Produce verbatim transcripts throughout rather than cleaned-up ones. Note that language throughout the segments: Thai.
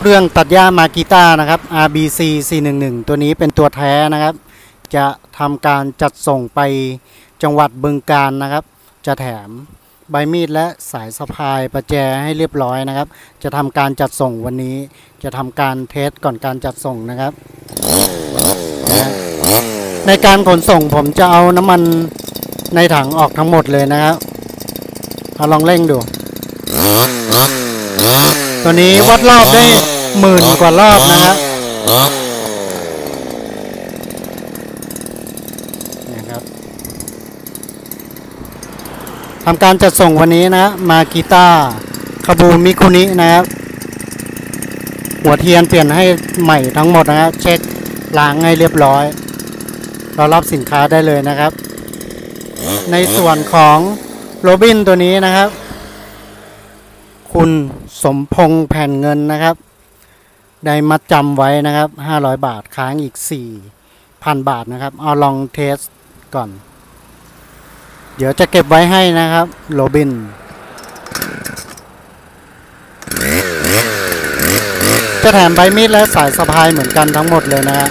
เครื่องตัดหญ้ามากิต้านะครับ อาร์ บี ซี สี่หนึ่งหนึ่ง ตัวนี้เป็นตัวแท้นะครับจะทำการจัดส่งไปจังหวัดบึงกาฬนะครับจะแถมใบมีดและสายสะพายประแจให้เรียบร้อยนะครับจะทำการจัดส่งวันนี้จะทำการเทสก่อนการจัดส่งนะครับในการขนส่งผมจะเอาน้ำมันในถังออกทั้งหมดเลยนะครับเอาลองเร่งดูตัวนี้วัดรอบได้หมื่นกว่ารอบนะครับนี่ครับทำการจัดส่งวันนี้นะมากิต้าคาบูมิคุนินะครับหัวเทียนเปลี่ยนให้ใหม่ทั้งหมดนะครับเช็คล้างให้เรียบร้อยเรารับสินค้าได้เลยนะครับในส่วนของโรบินตัวนี้นะครับคุณสมพงษ์แผ่นเงินนะครับได้มัดจำไว้นะครับห้าร้อยบาทค้างอีก สี่พัน บาทนะครับเอาลองเทสก่อนเดี๋ยวจะเก็บไว้ให้นะครับโรบินจะแถมใบมีดและสายสะพายเหมือนกันทั้งหมดเลยนะฮะ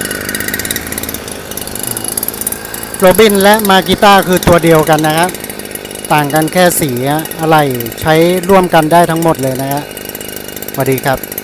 โรบินและมากิต้าคือตัวเดียวกันนะครับต่างกันแค่สีอะไรใช้ร่วมกันได้ทั้งหมดเลยนะฮะสวัสดีครับ